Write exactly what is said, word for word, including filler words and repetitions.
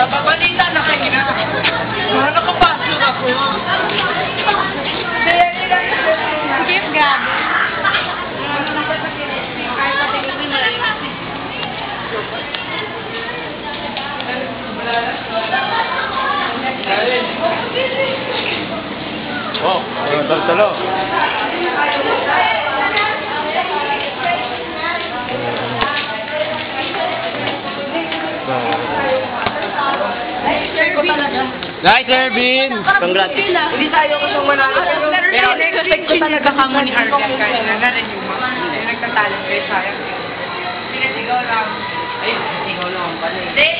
Balita na kayo na. Wala nakapasok ako. Give God. Oh, talo-talo. Nice, Ervin! Congrats! Hindi tayo kasang manalo. Pero expect ko talaga kamo ni Argan kahit na narin yung mga nagtatalent kayo sayang. Pinasigaw lang. Ay, pinasigaw lang pala. Hindi,